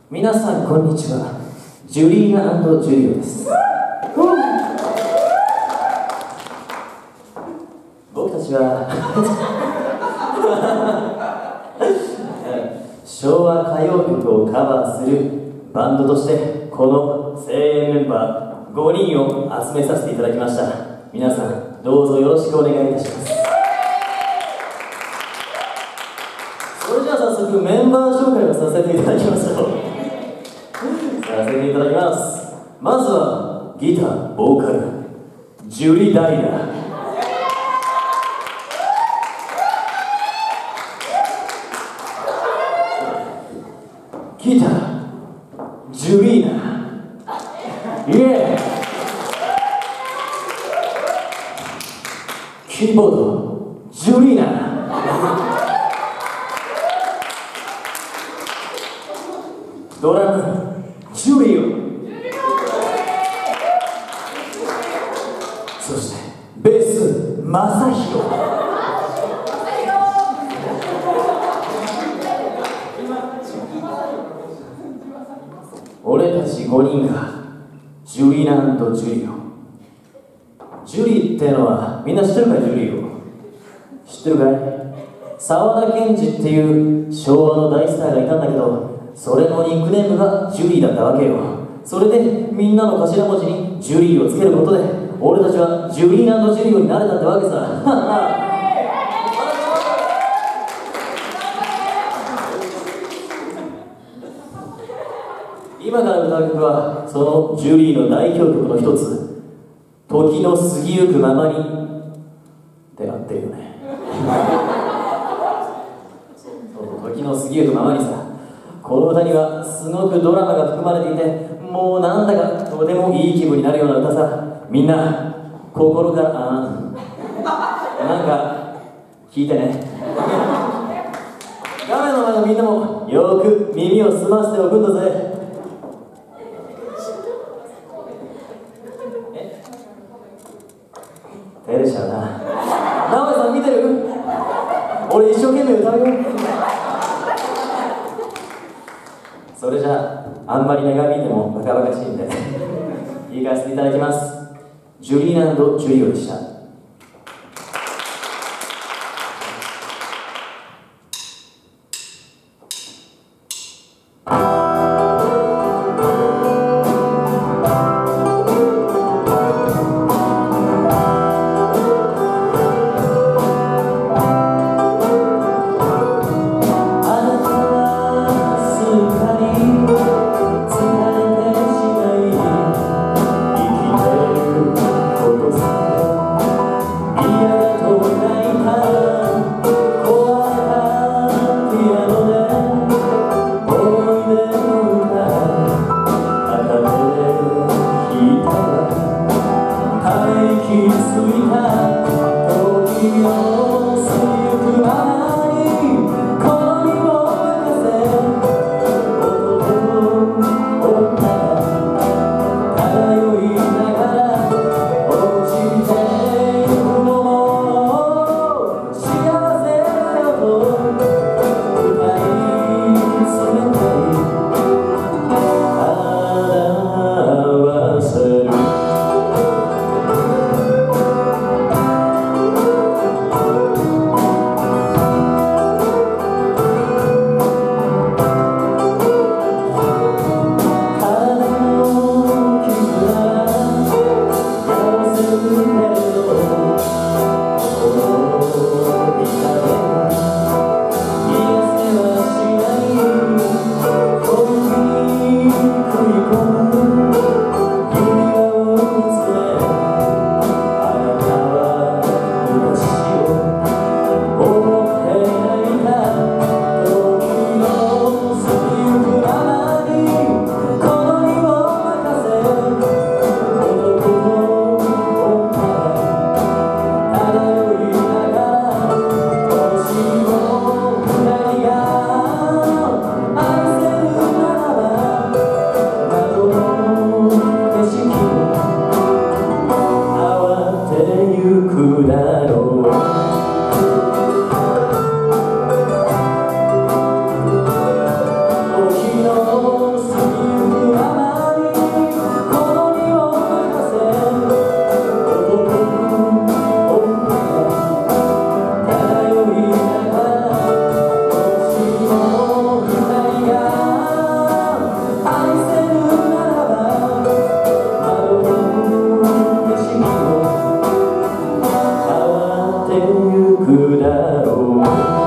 皆さんこんにちは。ジュリーナ&ジュリオです。僕たちは昭和歌謡曲をカバーするバンドとしてこの精鋭メンバー5人を集めさせていただきました。皆さんどうぞよろしくお願いいたします。それじゃあ早速メンバー紹介をさせていただきましょう。させていただきます。まずはギターボーカルジュリ・ダイナ、ギタージュリーナ、イエー。キーボードジュリーナ、ドラムジュリオ、そしてベースマサヒロ。俺たち5人がジュリーナ&ジュリオ。ジュリーってのはみんな知ってるかい？ジュリーを知ってるかい？沢田研二っていう昭和の大スターがいたんだけど、それのニックネームがジュリーだったわけよ。それでみんなの頭文字にジュリーをつけることで俺たちはジュリーナ&ジュリオになれたってわけさ。今から歌う曲はそのジュリーの代表曲の一つ、時の過ぎゆくままにであっているね。そう時の過ぎゆくままにさ。この歌にはすごくドラマが含まれていて、もうなんだかとてもいい気分になるような歌さ。みんな心からなんか聞いてね。画面の前のみんなもよく耳を澄ませておくんだぜ。照れちゃうな。直江さん見てる？俺一生懸命歌うよ。それじゃあんまり長引いてもバカバカしいんで言い返していただきます。ジュリーナ&ジュリオでした。 僕だろう